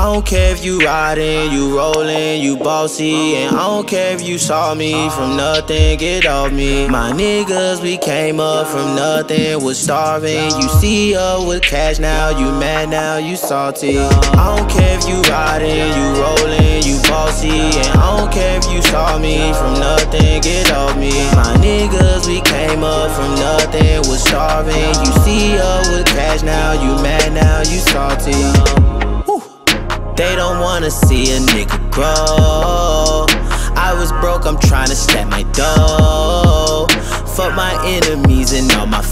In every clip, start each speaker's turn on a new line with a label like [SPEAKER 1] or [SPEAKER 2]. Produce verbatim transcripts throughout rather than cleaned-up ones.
[SPEAKER 1] I don't care if you riding, you rolling, you bossy, and I don't care if you saw me from nothing, get off me. My niggas, we came up from nothing, was starving. You see us with cash now, you mad now, you salty. I don't care if you riding, you rolling, you bossy, and I don't care if you saw me from nothing, get off me. My niggas, we came up from nothing, was starving. You see us with cash now, you mad now, you salty. They don't wanna see a nigga grow. I was broke, I'm tryna stack my dough. Fuck my enemies and all my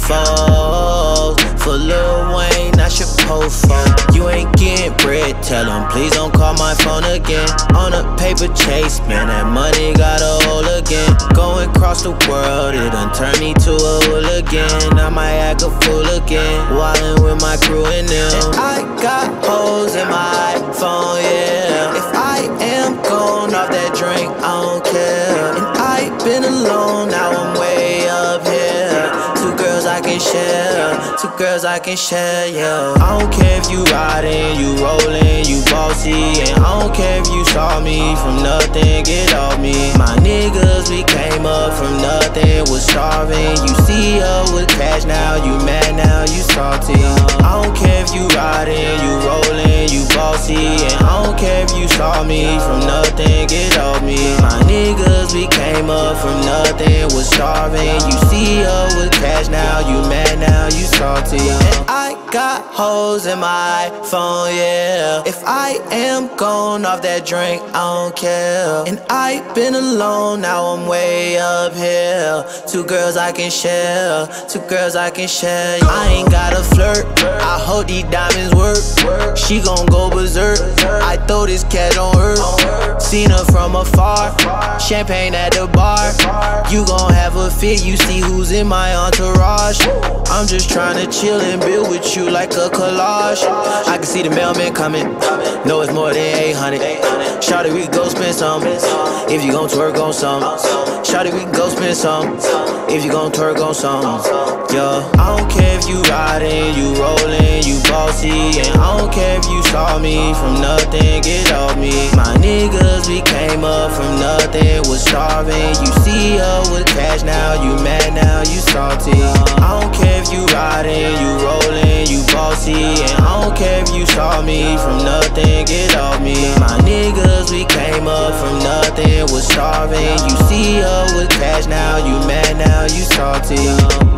[SPEAKER 1] foes. For Lil Wayne, I should post for. You ain't getting bread, tell him please don't call my phone again. On a paper chase, man, that money got a hole again. Going across the world, it done turned me to a hooligan. I might act a fool again, wildin' with my crew and them. And I got hoes in my iPhone, yeah. If I am gone off that drink, I don't care. And I been alone, now I'm way up here. Two girls I can share, two girls I can share, yeah. I don't care if you riding, you rolling, you bossy, and I don't care if you saw me from nothing, get off me. My niggas, we came up from nothing, was starving. You see us with cash now, you mad now, you salty. I don't care if you riding, you rolling, you bossy, and I don't care if you saw me from nothing, get off me. My niggas, we came up from nothing, was starving. You see us with cash now, you mad now, you salty. And I got hoes in my iPhone, yeah. If I am gone off that drink, I don't care. And I been alone, now I'm way up here. Two girls I can share, two girls I can share. I ain't gotta flirt, I hope these diamonds work. She gon' go berserk, I throw this cat on her. Seen her from afar, champagne at the bar. You gon' have a fit, you see who's in my entourage. I'm just tryna chill and build with you like a collage. I can see the mailman coming, know it's more than eight hundred. Shawty, we can go spend some, if you gon' twerk on some. Shawty, we can go spend some, if you gon' twerk on some. Yeah, I don't care if you riding, you rolling, you bossy, and I don't care if you saw me from nothing, get off me. My niggas, we came up from nothing, was starving. You see us with cash now, you mad now, you salty. I don't care if you riding, you rolling, you bossy, and I don't care if you saw me from nothing, get off me. My niggas, we came up from nothing, was starving. You see us with cash now, you mad now, you salty.